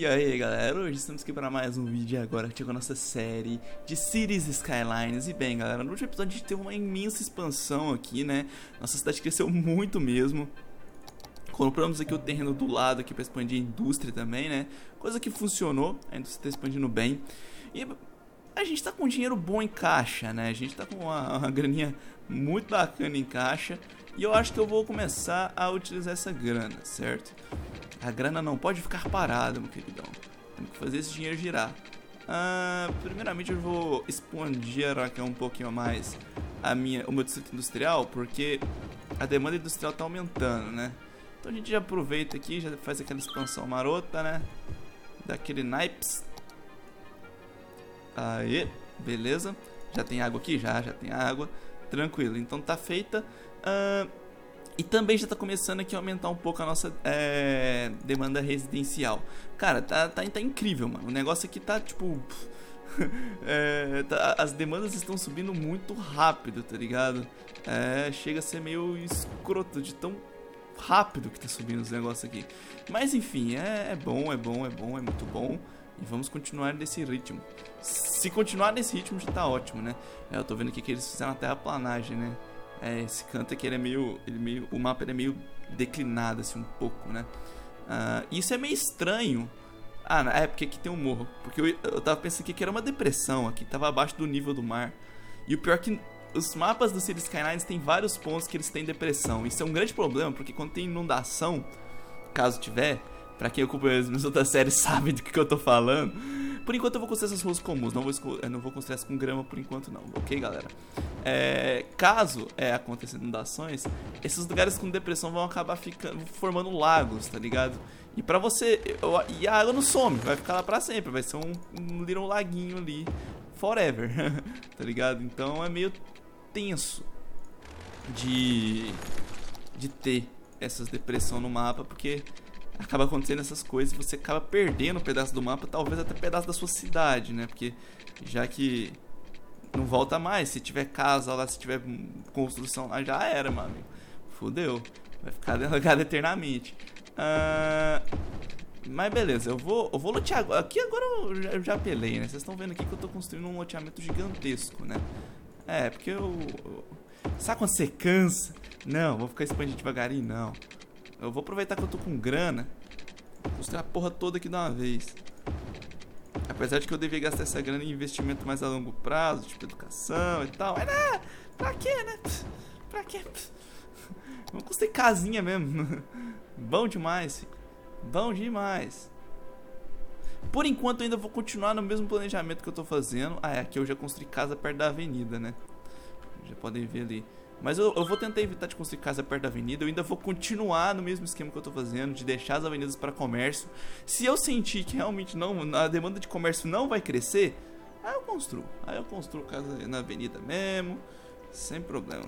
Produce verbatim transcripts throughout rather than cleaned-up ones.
E aí galera, hoje estamos aqui para mais um vídeo agora aqui com a nossa série de Cities Skylines. E bem galera, no último episódio a gente teve uma imensa expansão aqui, né? Nossa cidade cresceu muito mesmo. Compramos aqui o terreno do lado aqui para expandir a indústria também, né? Coisa que funcionou, a indústria está expandindo bem. E a gente tá com dinheiro bom em caixa, né? A gente tá com uma, uma graninha muito bacana em caixa. E eu acho que eu vou começar a utilizar essa grana, certo? A grana não pode ficar parada, meu queridão. Temos que fazer esse dinheiro girar. Ah, primeiramente eu vou expandir aqui um pouquinho mais a minha, o meu distrito industrial, porque a demanda industrial tá aumentando, né? Então a gente já aproveita aqui, já faz aquela expansão marota, né? Daquele naipes. Aí, beleza. Já tem água aqui? Já, já tem água. Tranquilo, então tá feita. Uh, e também já tá começando aqui a aumentar um pouco a nossa é, demanda residencial. Cara, tá, tá, tá incrível, mano. O negócio aqui tá tipo... é, tá, as demandas estão subindo muito rápido, tá ligado? É, chega a ser meio escroto de tão rápido que tá subindo os negócios aqui. Mas enfim, é, é bom, é bom, é bom, é muito bom. E vamos continuar nesse ritmo. Se continuar nesse ritmo já tá ótimo, né? É, eu tô vendo aqui que eles fizeram até a planagem, né? É, esse canto aqui ele é meio, ele meio... O mapa ele é meio declinado assim um pouco, né? Uh, isso é meio estranho. Ah, é porque aqui tem um morro. Porque eu, eu tava pensando aqui que era uma depressão. Aqui tava abaixo do nível do mar. E o pior é que os mapas do Cities Skylines tem vários pontos que eles têm depressão. Isso é um grande problema, porque quando tem inundação, caso tiver... Pra quem acompanha as minhas outras séries sabe do que, que eu tô falando. Por enquanto eu vou construir essas ruas comuns. Não vou, eu não vou construir essas com grama por enquanto não. Ok, galera? É, caso é, aconteça inundações, esses lugares com depressão vão acabar ficando, formando lagos, tá ligado? E pra você... Eu, e a água não some. Vai ficar lá pra sempre. Vai ser um, um little laguinho ali. Forever. Tá ligado? Então é meio tenso de... De ter essas depressões no mapa. Porque... acaba acontecendo essas coisas e você acaba perdendo um pedaço do mapa, talvez até pedaço da sua cidade, né? Porque já que não volta mais, se tiver casa lá, se tiver construção lá, já era, meu amigo. Fudeu. Vai ficar delegado eternamente. Uh... Mas beleza, eu vou, eu vou lotear agora. Aqui agora eu já, eu já apelei, né? Vocês estão vendo aqui que eu tô construindo um loteamento gigantesco, né? É, porque eu... eu... Sabe quando você cansa? Não, vou ficar expandindo devagarinho, não. Eu vou aproveitar que eu tô com grana. Construir a porra toda aqui de uma vez. Apesar de que eu devia gastar essa grana em investimento mais a longo prazo, tipo educação e tal. Mas né, pra quê, né? Pra quê? Vamos construir casinha mesmo. Bom demais, filho. Bom demais. Por enquanto eu ainda vou continuar no mesmo planejamento que eu tô fazendo. Ah, é, aqui eu já construí casa perto da avenida, né? Já podem ver ali. Mas eu, eu vou tentar evitar de construir casa perto da avenida. Eu ainda vou continuar no mesmo esquema que eu tô fazendo, de deixar as avenidas para comércio. Se eu sentir que realmente não, a demanda de comércio não vai crescer, aí eu construo. Aí eu construo casa na avenida mesmo, sem problema.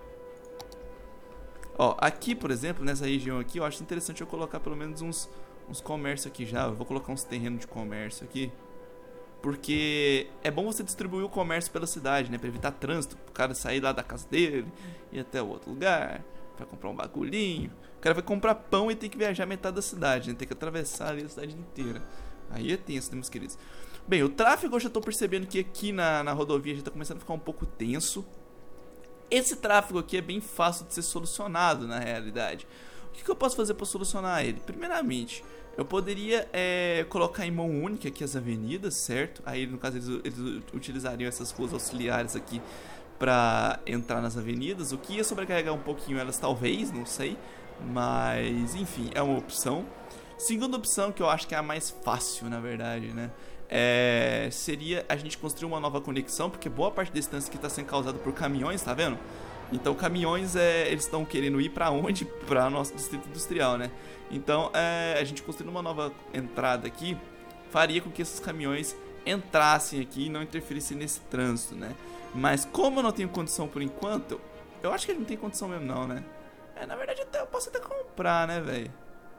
Ó, aqui por exemplo, nessa região aqui, eu acho interessante eu colocar pelo menos uns, uns comércios aqui já. Eu vou colocar uns terrenos de comércio aqui. Porque é bom você distribuir o comércio pela cidade, né? Pra evitar trânsito, o cara sair lá da casa dele, ir até outro lugar, vai comprar um bagulhinho. O cara vai comprar pão e tem que viajar metade da cidade, né? Tem que atravessar ali a cidade inteira. Aí é tenso, né, meus queridos? Bem, o tráfego eu já tô percebendo que aqui na, na rodovia já tá começando a ficar um pouco tenso. Esse tráfego aqui é bem fácil de ser solucionado, na realidade. O que, que eu posso fazer pra solucionar ele? Primeiramente... eu poderia é, colocar em mão única aqui as avenidas, certo? Aí no caso eles, eles utilizariam essas ruas auxiliares aqui para entrar nas avenidas. O que ia sobrecarregar um pouquinho elas talvez, não sei. Mas enfim, é uma opção. Segunda opção, que eu acho que é a mais fácil na verdade, né? É, seria a gente construir uma nova conexão. Porque boa parte da distância aqui está sendo causada por caminhões, tá vendo? Então caminhões, é, eles estão querendo ir pra onde? Pra nosso distrito industrial, né? Então é, a gente construindo uma nova entrada aqui faria com que esses caminhões entrassem aqui e não interferissem nesse trânsito, né? Mas como eu não tenho condição por enquanto, eu acho que ele não tem condição mesmo não, né? É, na verdade até, eu posso até comprar, né, velho?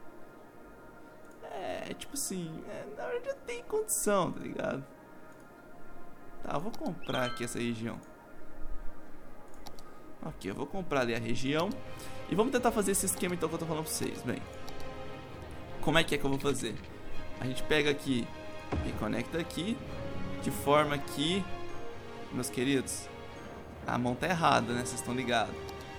É, tipo assim, é, na verdade eu tenho condição, tá ligado? Tá, eu vou comprar aqui essa região. Ok, eu vou comprar ali a região. E vamos tentar fazer esse esquema então que eu tô falando pra vocês. Bem, como é que é que eu vou fazer? A gente pega aqui e conecta aqui, de forma que, meus queridos, a mão tá errada, né? Vocês estão ligados.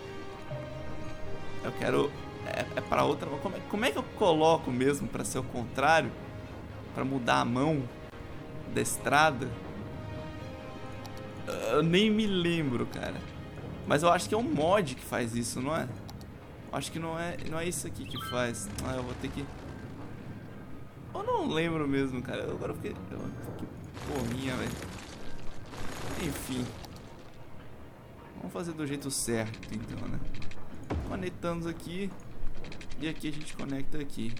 Eu quero... É, é pra outra... Como é, como é que eu coloco mesmo pra ser o contrário? Pra mudar a mão da estrada? Eu nem me lembro, cara. Mas eu acho que é um mod que faz isso, não é? Eu acho que não é, não é isso aqui que faz. Ah, eu vou ter que... Eu não lembro mesmo, cara. Agora eu fiquei... Que porrinha, velho. Enfim. Vamos fazer do jeito certo, então, né? Conectamos aqui. E aqui a gente conecta aqui.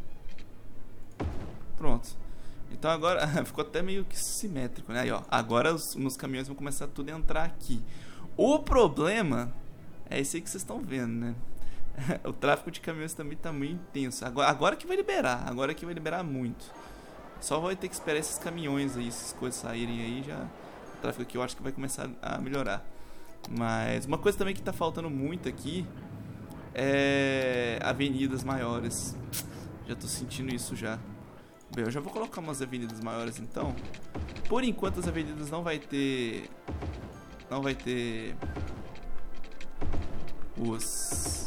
Pronto. Então agora ficou até meio que simétrico, né? Aí, ó. Agora os, os caminhões vão começar tudo a entrar aqui. O problema é esse aí que vocês estão vendo, né? O tráfego de caminhões também tá muito intenso. Agora, agora que vai liberar. Agora que vai liberar muito. Só vai ter que esperar esses caminhões aí, essas coisas saírem aí, já... O tráfego aqui eu acho que vai começar a melhorar. Mas uma coisa também que tá faltando muito aqui é avenidas maiores. Já tô sentindo isso já. Bem, eu já vou colocar umas avenidas maiores então. Por enquanto as avenidas não vai ter... Não vai ter... Os...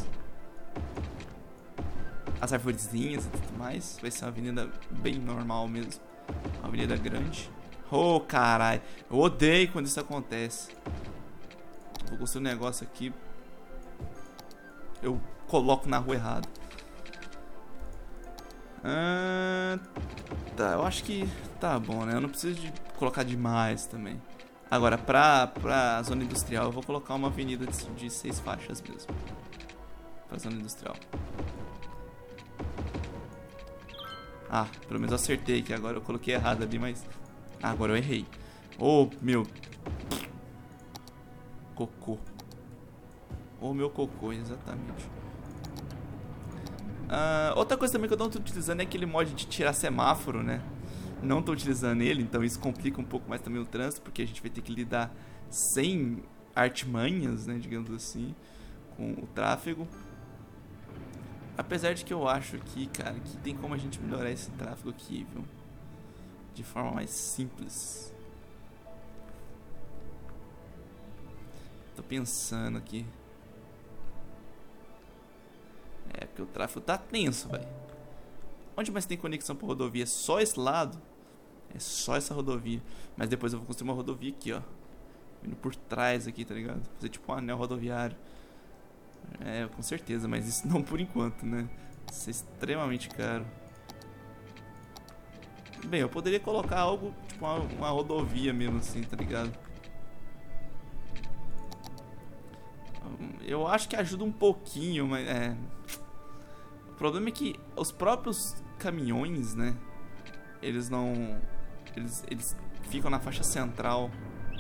As arvorezinhas e tudo mais. Vai ser uma avenida bem normal mesmo. Uma avenida grande. Oh, caralho. Eu odeio quando isso acontece. Vou construir um negócio aqui. Eu coloco na rua errada. Ah, tá, eu acho que tá bom, né? Eu não preciso de colocar demais também. Agora, pra, pra zona industrial, eu vou colocar uma avenida de, de seis faixas mesmo. Pra zona industrial. Ah, pelo menos eu acertei aqui. Agora eu coloquei errado ali, mas... Ah, agora eu errei. Oh, meu... Cocô. Oh, meu cocô, exatamente. Ah, outra coisa também que eu não tô utilizando é aquele mod de tirar semáforo, né? Não tô utilizando ele, então isso complica um pouco mais também o trânsito, porque a gente vai ter que lidar sem artimanhas, né, digamos assim, com o tráfego. Apesar de que eu acho aqui, cara, que tem como a gente melhorar esse tráfego aqui, viu? De forma mais simples. Tô pensando aqui. É, porque o tráfego tá tenso, velho. Onde mais tem conexão pra rodovia? É só esse lado. É só essa rodovia. Mas depois eu vou construir uma rodovia aqui, ó. Vindo por trás aqui, tá ligado? Fazer tipo um anel rodoviário. É, com certeza, mas isso não por enquanto, né? Isso é extremamente caro. Bem, eu poderia colocar algo, tipo uma, uma rodovia mesmo assim, tá ligado? Eu acho que ajuda um pouquinho, mas é... O problema é que os próprios caminhões, né? Eles não... Eles, eles ficam na faixa central.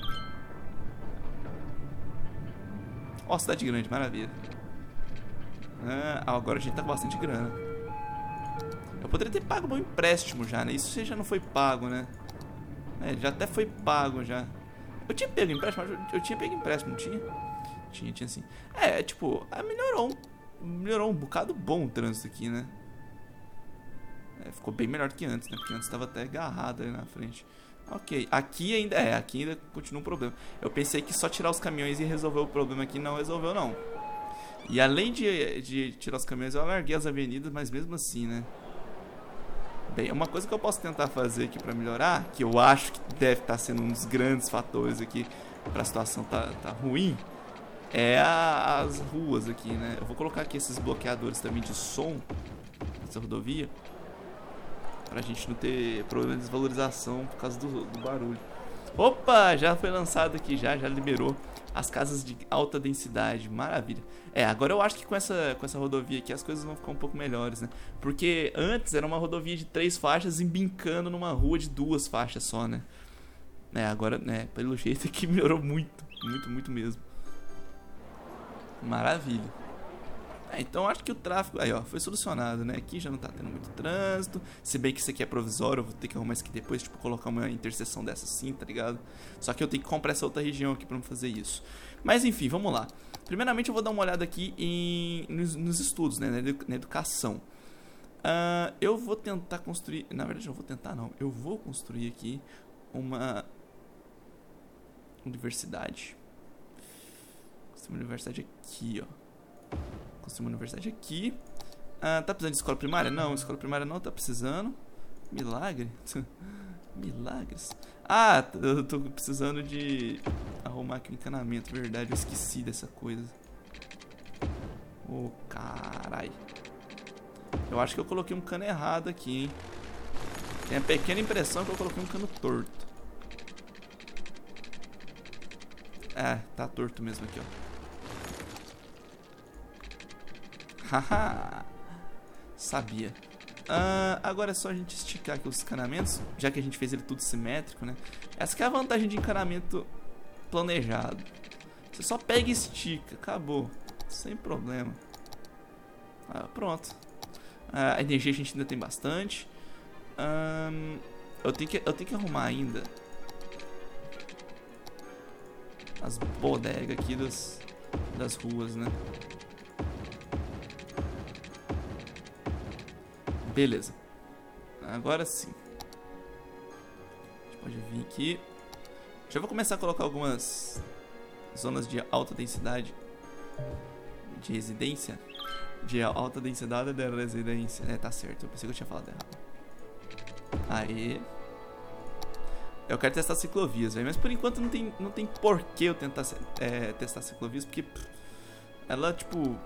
Ó, cidade grande, maravilha. Ah, agora a gente tá com bastante grana. Eu poderia ter pago meu empréstimo já, né? Isso já não foi pago, né? É, já até foi pago já. Eu tinha pego empréstimo, eu, eu tinha pego empréstimo, não tinha? Tinha, tinha sim. É, tipo, melhorou Melhorou um bocado bom o trânsito aqui, né? É, ficou bem melhor do que antes, né? Porque antes tava até agarrado ali na frente. Ok, aqui ainda é, aqui ainda continua um problema. Eu pensei que só tirar os caminhões e resolver o problema aqui, não resolveu não. E além de, de tirar os caminhões, eu alarguei as avenidas, mas mesmo assim, né? Bem, uma coisa que eu posso tentar fazer aqui pra melhorar, que eu acho que deve estar sendo um dos grandes fatores aqui pra situação tá, tá ruim, é a, as ruas aqui, né? Eu vou colocar aqui esses bloqueadores também de som nessa rodovia, pra gente não ter problema de desvalorização por causa do, do barulho. Opa, já foi lançado aqui, já, já liberou as casas de alta densidade, maravilha. É, agora eu acho que com essa, com essa rodovia aqui as coisas vão ficar um pouco melhores, né? Porque antes era uma rodovia de três faixas embincando numa rua de duas faixas só, né? É, agora, né, pelo jeito aqui melhorou muito, muito, muito mesmo. Maravilha. É, então acho que o tráfego, aí ó, foi solucionado, né? Aqui já não tá tendo muito trânsito. Se bem que isso aqui é provisório, eu vou ter que arrumar isso aqui depois, tipo, colocar uma interseção dessa assim, tá ligado? Só que eu tenho que comprar essa outra região aqui pra não fazer isso. Mas enfim, vamos lá. Primeiramente eu vou dar uma olhada aqui em, nos, nos estudos, né? Na educação. Uh, eu vou tentar construir... Na verdade, eu vou tentar não. Eu vou construir aqui uma universidade. Construir uma universidade aqui, ó. Construir uma universidade aqui. Uh, tá precisando de escola primária? Não, escola primária não tá precisando. Milagre? Milagres. Ah, eu tô precisando de arrumar aqui um encanamento. Verdade, eu esqueci dessa coisa. Ô, oh, carai. Eu acho que eu coloquei um cano errado aqui, hein. Tem a pequena impressão que eu coloquei um cano torto. É, tá torto mesmo aqui, ó. Haha. Sabia. Uh, agora é só a gente esticar aqui os encanamentos, já que a gente fez ele tudo simétrico, né? Essa que é a vantagem de encanamento planejado. Você só pega e estica, acabou. Sem problema. Ah, pronto. Uh, a energia a gente ainda tem bastante. Um, eu, tenho que, eu tenho que arrumar ainda as bodegas aqui das, das ruas, né? Beleza. Agora sim. A gente pode vir aqui. Já vou começar a colocar algumas zonas de alta densidade de residência. De alta densidade de residência. É, tá certo. Eu pensei que eu tinha falado errado. Aí. Eu quero testar ciclovias, velho. Mas por enquanto não tem, não tem porquê eu tentar é, testar ciclovias. Porque pff, ela, tipo...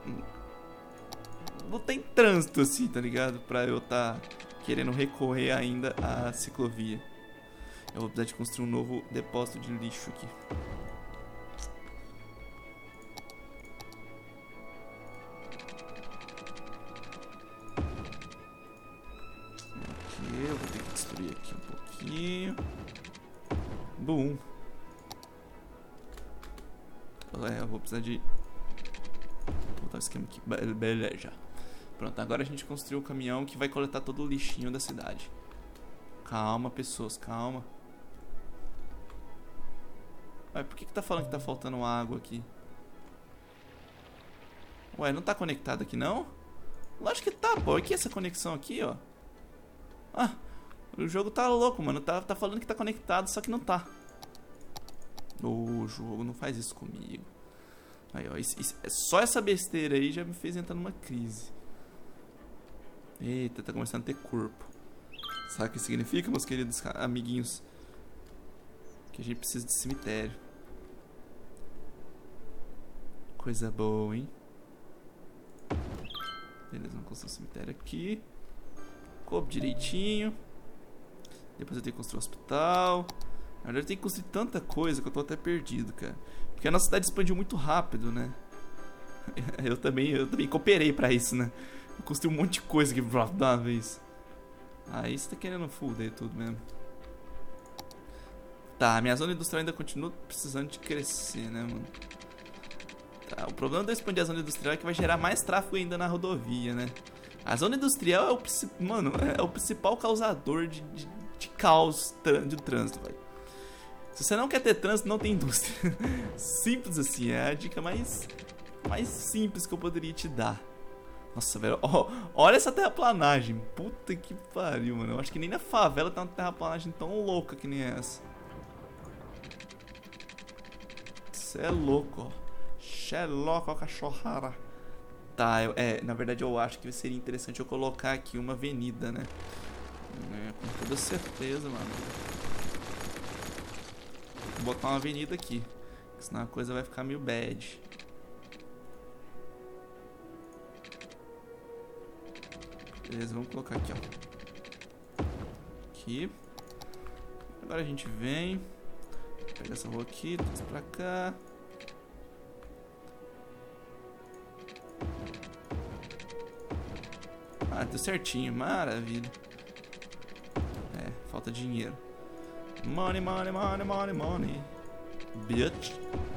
não tem trânsito assim, tá ligado? Pra eu tá querendo recorrer ainda à ciclovia. Eu vou precisar de construir um novo depósito de lixo aqui. Aqui, eu vou ter que destruir aqui um pouquinho. Boom. É, eu vou precisar de... vou botar o esquema aqui. Beleza. Pronto, agora a gente construiu o caminhão que vai coletar todo o lixinho da cidade. Calma, pessoas, calma. Ué, por que que tá falando que tá faltando água aqui? Ué, não tá conectado aqui não? Lógico que tá, pô. Aqui essa conexão aqui, ó. Ah, o jogo tá louco, mano. Tá, tá falando que tá conectado, só que não tá. Ô, jogo, não faz isso comigo. Aí, ó, isso, isso, só essa besteira aí já me fez entrar numa crise. Eita, tá começando a ter corpo. Sabe o que significa, meus queridos amiguinhos? Que a gente precisa de cemitério. Coisa boa, hein? Beleza, vamos construir um cemitério aqui. Coube direitinho. Depois eu tenho que construir um hospital. Na verdade eu tenho que construir tanta coisa que eu tô até perdido, cara. Porque a nossa cidade expandiu muito rápido, né? Eu também, eu também cooperei pra isso, né? Eu construí um monte de coisa aqui de uma vez. Aí você tá querendo full daí tudo mesmo. Tá, minha zona industrial ainda continua precisando de crescer, né, mano? Tá, o problema de eu expandir a zona industrial é que vai gerar mais tráfego ainda na rodovia, né? A zona industrial é o, mano, é o principal causador de, de, de caos de trânsito, velho. Se você não quer ter trânsito, não tem indústria. Simples assim, é a dica mais, mais simples que eu poderia te dar. Nossa, velho, ó, olha essa terraplanagem. Puta que pariu, mano. Eu acho que nem na favela tá uma terraplanagem tão louca que nem essa. Cê é louco, ó. Cê é louco, ó, cachorrara. Tá, eu, é, na verdade eu acho que seria interessante eu colocar aqui uma avenida, né? É, com toda certeza, mano. Vou botar uma avenida aqui, senão a coisa vai ficar meio bad. Beleza, vamos colocar aqui, ó. Aqui. Agora a gente vem. Pega essa rua aqui, traz pra cá. Ah, deu certinho, maravilha. É, falta dinheiro. Money, money, money, money, money. Bitch.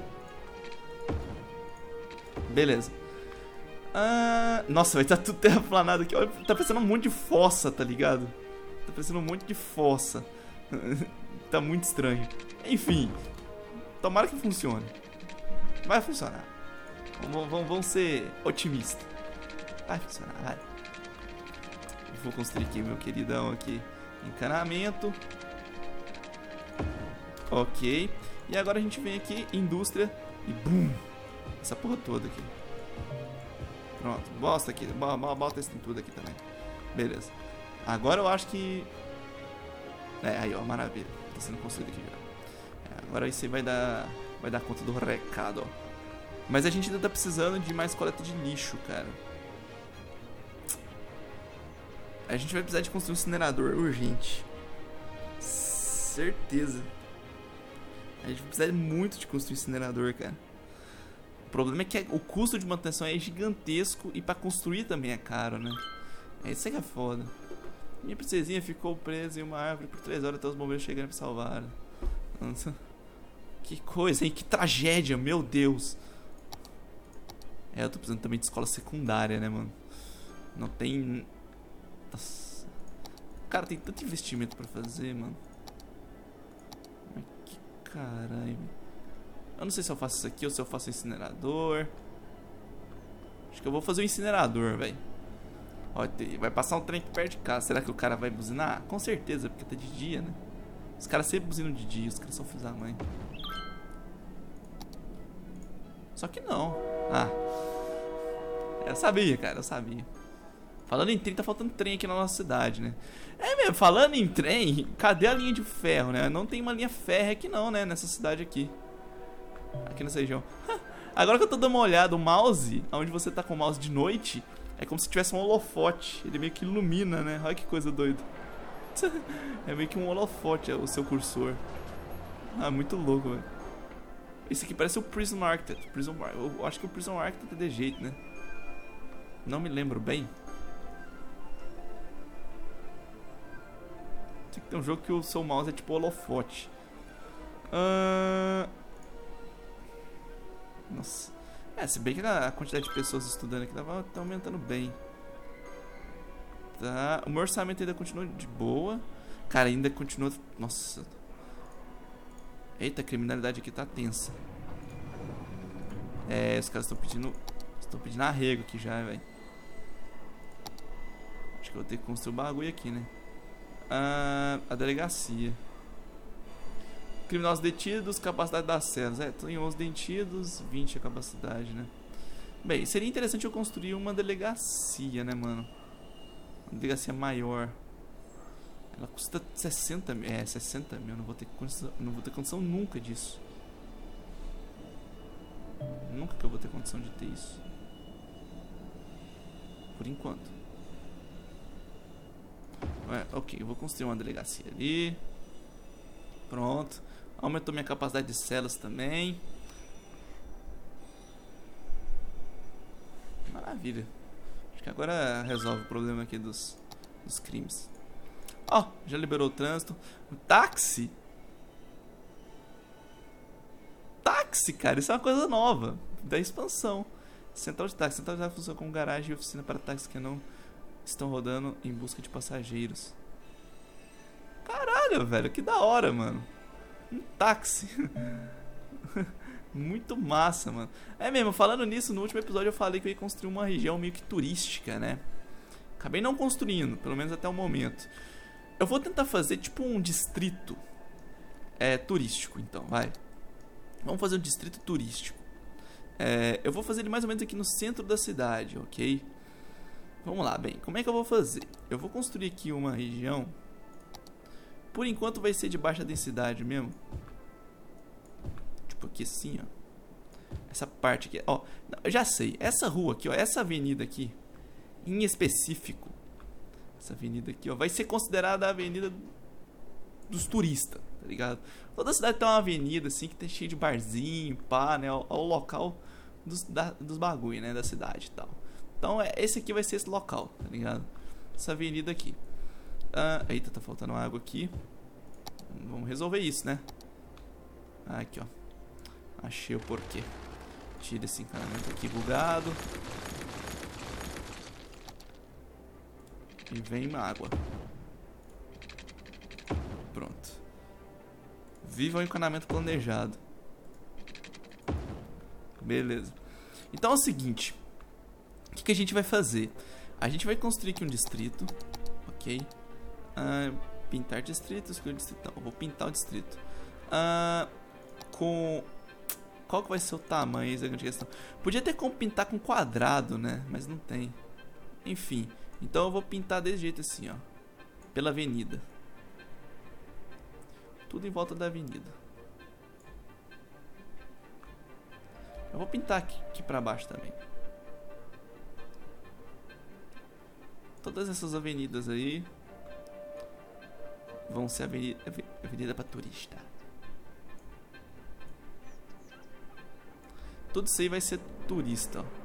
Beleza. Ah, nossa, vai estar tudo terraplanado aqui. Olha, tá parecendo um monte de fossa, tá ligado? Tá parecendo um monte de fossa. Tá muito estranho. Enfim, tomara que funcione. Vai funcionar. Vamos, vamos, vamos ser otimistas. Vai funcionar, vai. vou construir aqui, meu queridão aqui. Encanamento. Ok. E agora a gente vem aqui, indústria. E bum! Essa porra toda aqui. Pronto, bosta aqui. Bota isso em tudo aqui também. Beleza. Agora eu acho que... É, aí ó, maravilha. Tá sendo construído aqui já. É, agora aí você vai dar... Vai dar conta do recado, ó. Mas a gente ainda tá precisando de mais coleta de lixo, cara. A gente vai precisar de construir um incinerador urgente. Certeza. A gente vai precisar muito de construir um incinerador, cara. O problema é que o custo de manutenção é gigantesco e pra construir também é caro, né? É isso que é foda. Minha princesinha ficou presa em uma árvore por três horas até os bombeiros chegarem pra salvar. Nossa. Que coisa, hein? Que tragédia, meu Deus. É, eu tô precisando também de escola secundária, né, mano? Não tem... Nossa. Cara, tem tanto investimento pra fazer, mano. Mas que caralho. Eu não sei se eu faço isso aqui ou se eu faço incinerador. Acho que eu vou fazer o incinerador, velho. Ó, vai passar um trem aqui perto de casa. Será que o cara vai buzinar? Com certeza, porque tá de dia, né? Os caras sempre buzinam de dia, os caras são filhos da mãe. Só que não. Ah. Eu sabia, cara, eu sabia. Falando em trem, tá faltando trem aqui na nossa cidade, né? É mesmo, falando em trem, cadê a linha de ferro, né? Não tem uma linha férrea aqui não, né? Nessa cidade aqui. Aqui nessa região. Agora que eu tô dando uma olhada, o mouse, onde você tá com o mouse de noite, é como se tivesse um holofote. Ele meio que ilumina, né? Olha que coisa doida. É meio que um holofote, é o seu cursor. Ah, muito louco, velho. Esse aqui parece o Prism Architect. Prism, eu acho que o Prism Architect é de jeito, né? Não me lembro bem. Tem que ter um jogo que o seu mouse é tipo holofote. Uh... Nossa. É, se bem que a quantidade de pessoas estudando aqui tá aumentando bem. Tá. O meu orçamento ainda continua de boa. Cara, ainda continua... Nossa. Eita, a criminalidade aqui tá tensa. É, os caras estão pedindo... Estão pedindo arrego aqui já, velho. Acho que eu vou ter que construir um bagulho aqui, né? Ah, a delegacia. Criminosos detidos, capacidade das celas. É, tem onze detidos, vinte a capacidade, né? Bem, seria interessante eu construir uma delegacia, né, mano? Uma delegacia maior. Ela custa sessenta mil. É, sessenta mil. Não vou ter condição, não vou ter condição nunca disso. Nunca que eu vou ter condição de ter isso. Por enquanto. É, ok, eu vou construir uma delegacia ali. Pronto. Aumentou minha capacidade de celas também. Maravilha. Acho que agora resolve o problema aqui dos, dos crimes. Ó, oh, já liberou o trânsito. O táxi. Táxi, cara, isso é uma coisa nova da expansão. Central de táxi. Central de táxi funciona como garagem e oficina para táxis que não estão rodando em busca de passageiros. Caralho, velho, que da hora, mano. Um táxi. Muito massa, mano. É mesmo, falando nisso, no último episódio eu falei que eu ia construir uma região meio que turística, né? Acabei não construindo, pelo menos até o momento. Eu vou tentar fazer tipo um distrito é, turístico, então, vai. Vamos fazer um distrito turístico. É, eu vou fazer ele mais ou menos aqui no centro da cidade, ok? Vamos lá, bem, como é que eu vou fazer? Eu vou construir aqui uma região. Por enquanto vai ser de baixa densidade mesmo. Tipo aqui assim, ó. Essa parte aqui, ó. Não, eu já sei, essa rua aqui, ó, essa avenida aqui, em específico, essa avenida aqui, ó, vai ser considerada a avenida dos turistas, tá ligado? Toda cidade tem uma avenida assim que tem cheio de barzinho, pá, né? Ó, o local dos, da, dos bagulho, né? Da cidade e tal. Então, é, esse aqui vai ser esse local, tá ligado? Essa avenida aqui. Ah, eita, tá faltando água aqui. Vamos resolver isso, né? Ah, aqui, ó. Achei o porquê. Tira esse encanamento aqui bugado. E vem água. Pronto. Viva o encanamento planejado. Beleza. Então é o seguinte. O que, que a gente vai fazer? A gente vai construir aqui um distrito. Ok. Uh, pintar distrito, escolher distrito. Não, eu vou pintar o distrito. Uh, com... Qual que vai ser o tamanho? Essa é a grande questão. Podia ter como pintar com quadrado, né? Mas não tem. Enfim. Então eu vou pintar desse jeito assim, ó. Pela avenida. Tudo em volta da avenida. Eu vou pintar aqui, aqui pra baixo também. Todas essas avenidas aí vão ser avenida, avenida pra turista. Tudo isso aí vai ser turista, ó.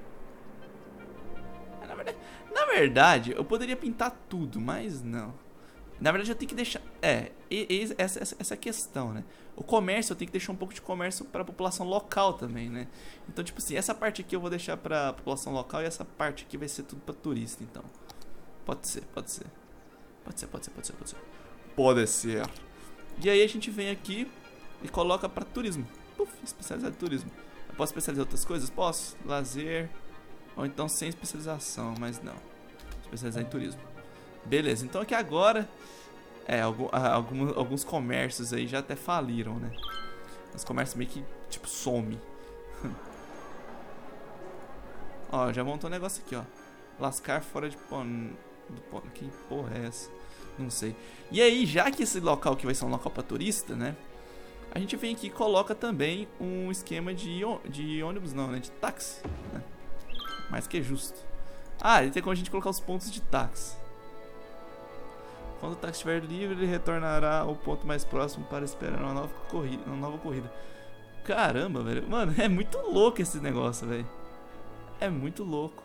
Na verdade, na verdade, eu poderia pintar tudo, mas não. Na verdade, eu tenho que deixar... É, e, e, essa, essa, essa questão, né? O comércio, eu tenho que deixar um pouco de comércio pra população local também, né? Então, tipo assim, essa parte aqui eu vou deixar pra população local e essa parte aqui vai ser tudo pra turista, então. Pode ser, pode ser. Pode ser, pode ser, pode ser, pode ser. Pode ser. E aí a gente vem aqui e coloca pra turismo. Puf, especializado em turismo. Eu posso especializar em outras coisas? Posso. Lazer. Ou então sem especialização, mas não. Especializar em turismo. Beleza, então aqui agora... É, algum, algum, alguns comércios aí já até faliram, né? Os comércios meio que, tipo, some. Ó, já montou um negócio aqui, ó. Lascar fora de pano. Do pano. Que porra é essa? Não sei. E aí, já que esse local aqui vai ser um local pra turista, né? A gente vem aqui e coloca também um esquema de, de ônibus, não, né? De táxi, né? Mais que justo. Ah, ele tem como a gente colocar os pontos de táxi. Quando o táxi estiver livre, ele retornará ao ponto mais próximo para esperar uma nova corrida. Uma nova corrida. Caramba, velho. Mano, é muito louco esse negócio, velho. É muito louco.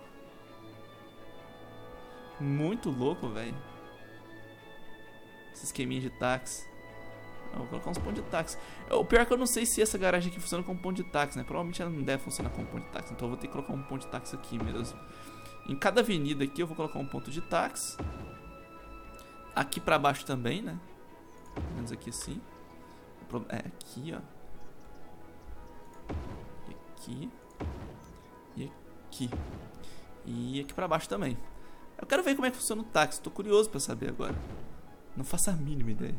Muito louco, velho. Esse esqueminha de táxi. Eu vou colocar uns pontos de táxi. O pior é que eu não sei se essa garagem aqui funciona como ponto de táxi, né? Provavelmente ela não deve funcionar como ponto de táxi. Então eu vou ter que colocar um ponto de táxi aqui mesmo. Em cada avenida aqui eu vou colocar um ponto de táxi. Aqui pra baixo também, né? Pelo menos aqui assim. É, aqui, ó. E aqui. E aqui. E aqui pra baixo também. Eu quero ver como é que funciona o táxi. Tô curioso pra saber agora. Não faço a mínima ideia.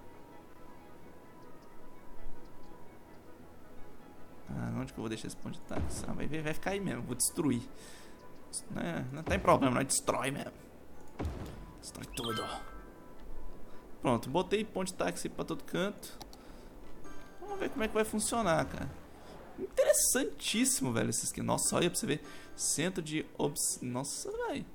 Ah, onde que eu vou deixar esse ponto de táxi? Ah, vai, vai ficar aí mesmo. Vou destruir. Não, é, não tem problema, não. Destrói mesmo. Destrói tudo. Pronto, botei ponto de táxi pra todo canto. Vamos ver como é que vai funcionar, cara. Interessantíssimo, velho, esse esquema. Nossa, olha pra você ver. Centro de... Obs... Nossa, velho.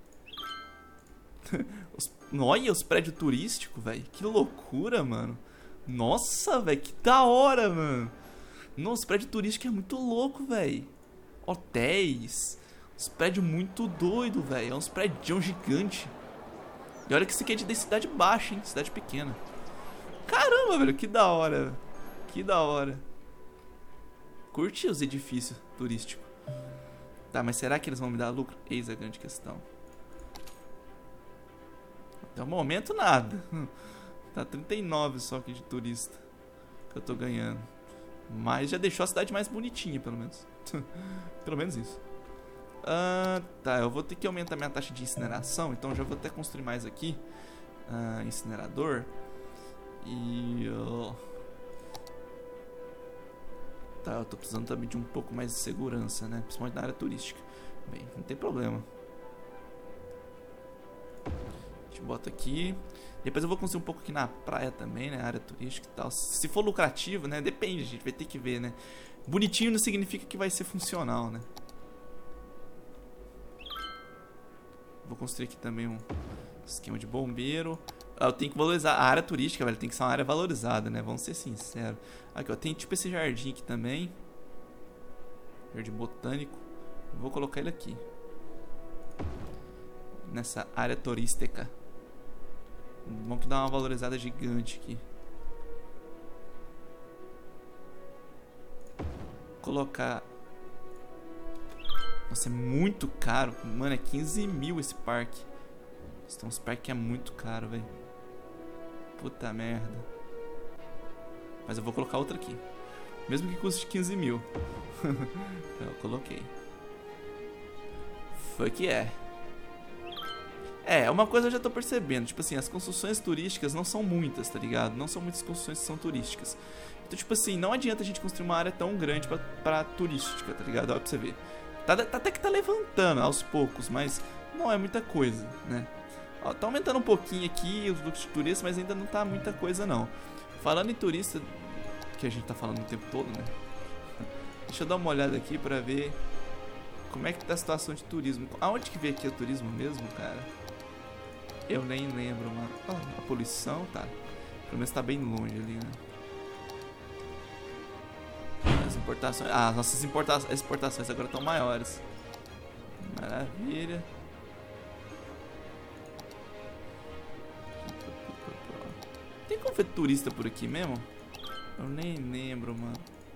os... Olha os prédios turísticos, velho. Que loucura, mano. Nossa, velho, que da hora, mano. Nossa, o prédio turístico é muito louco, velho. Hotéis. Uns prédios muito doidos, velho. É uns prédios gigantes. E olha que isso aqui é de densidade baixa, hein? Cidade pequena. Caramba, velho, que da hora. Que da hora. Curti os edifícios turísticos. Tá, mas será que eles vão me dar lucro? Eis a grande questão. Até o momento, nada. Tá trinta e nove só aqui de turista que eu tô ganhando. Mas já deixou a cidade mais bonitinha, pelo menos. Pelo menos isso. Uh, tá, eu vou ter que aumentar minha taxa de incineração. Então já vou até construir mais aqui. Uh, incinerador. E... Uh... Tá, eu tô precisando também de um pouco mais de segurança, né? Principalmente na área turística. Bem, não tem problema. A gente bota aqui. Depois eu vou construir um pouco aqui na praia também, né? Área turística e tal. Se for lucrativo, né? Depende, a gente vai ter que ver, né? Bonitinho não significa que vai ser funcional, né? Vou construir aqui também um esquema de bombeiro. Eu tenho que valorizar a área turística, velho. Tem que ser uma área valorizada, né? Vamos ser sinceros. Aqui, ó. Tem tipo esse jardim aqui também. Jardim botânico. Vou colocar ele aqui. Nessa área turística. Vamos dar uma valorizada gigante aqui. Colocar... Nossa, é muito caro. Mano, é quinze mil esse parque. Então, esse parque é muito caro, velho. Puta merda. Mas eu vou colocar outra aqui. Mesmo que custe quinze mil. Eu coloquei. Foi que é. É, uma coisa eu já tô percebendo, tipo assim, as construções turísticas não são muitas, tá ligado? Não são muitas construções que são turísticas. Então, tipo assim, não adianta a gente construir uma área tão grande pra, pra turística, tá ligado? Olha pra você ver. Tá, tá, até que tá levantando aos poucos, mas não é muita coisa, né? Ó, tá aumentando um pouquinho aqui os fluxos de turistas, mas ainda não tá muita coisa, não. Falando em turista, que a gente tá falando o tempo todo, né? Deixa eu dar uma olhada aqui pra ver como é que tá a situação de turismo. Aonde que vem aqui o turismo mesmo, cara? Eu nem lembro, mano. Oh, a poluição, tá. Pelo menos tá bem longe ali, né? As importações... Ah, as nossas importa... exportações agora estão maiores. Maravilha. Tem como ver turista por aqui mesmo? Eu nem lembro, mano.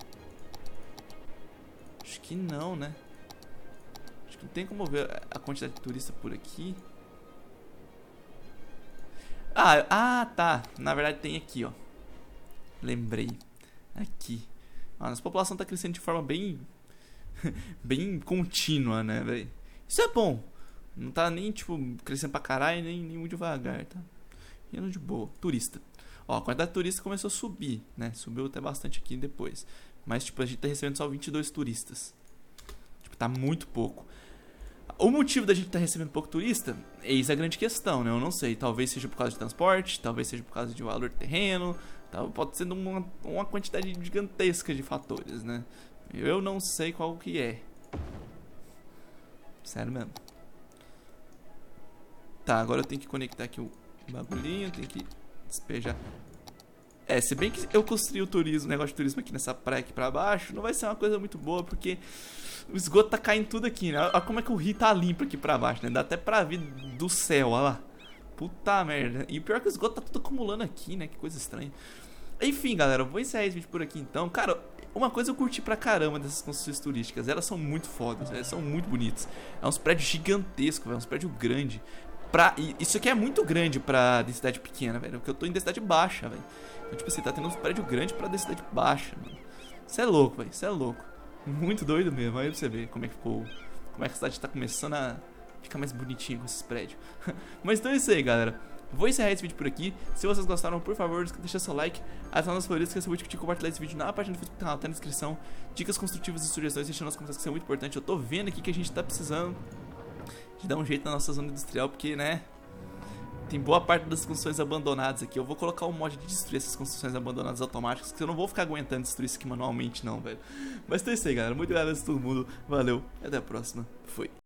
Acho que não, né? Acho que não tem como ver a quantidade de turista por aqui. Ah, ah, tá. Na verdade tem aqui, ó. Lembrei. Aqui. Ah, nossa população tá crescendo de forma bem... bem contínua, né, velho? Isso é bom. Não tá nem, tipo, crescendo pra caralho, nem, nem muito devagar, tá? Indo de boa. Turista. Ó, a quantidade de turista começou a subir, né? Subiu até bastante aqui depois. Mas, tipo, a gente tá recebendo só vinte e dois turistas. Tipo, tá muito pouco. O motivo da gente estar tá recebendo pouco turista, eis a grande questão, né? Eu não sei. Talvez seja por causa de transporte, talvez seja por causa de valor de terreno, tal, pode ser uma, uma quantidade gigantesca de fatores, né? Eu não sei qual que é. Sério mesmo. Tá, agora eu tenho que conectar aqui o bagulhinho, tenho que despejar. É, se bem que eu construí o turismo, o negócio de turismo aqui nessa praia aqui pra baixo, não vai ser uma coisa muito boa, porque o esgoto tá caindo tudo aqui, né? Olha como é que o rio tá limpo aqui pra baixo, né? Dá até pra ver do céu, olha lá. Puta merda. E o pior é que o esgoto tá tudo acumulando aqui, né? Que coisa estranha. Enfim, galera, eu vou encerrar esse vídeo por aqui então. Cara, uma coisa eu curti pra caramba dessas construções turísticas. Elas são muito fodas, elas são muito bonitas. É uns prédios gigantescos, é uns prédios grandes. Pra... Isso aqui é muito grande pra densidade pequena, velho. Porque eu tô em densidade baixa, velho. Então, tipo assim, tá tendo uns prédios grandes pra densidade baixa, mano. Isso é louco, velho. Isso é louco. Muito doido mesmo. Aí pra você ver como é que ficou. Como é que a cidade tá começando a ficar mais bonitinha com esses prédios. Mas então é isso aí, galera. Vou encerrar esse vídeo por aqui. Se vocês gostaram, por favor, deixa seu like. Ativar nos favoritos, que eu vou te compartilhar esse vídeo na página do Facebook do canal, tá na descrição. Dicas construtivas e sugestões, deixando nos comentários, que isso é muito importante. Eu tô vendo aqui que a gente tá precisando de dar um jeito na nossa zona industrial, porque, né, tem boa parte das construções abandonadas aqui. Eu vou colocar um mod de destruir essas construções abandonadas automáticas, porque eu não vou ficar aguentando destruir isso aqui manualmente não, velho. Mas então é isso aí, galera. Muito obrigado a todo mundo. Valeu e até a próxima. Fui.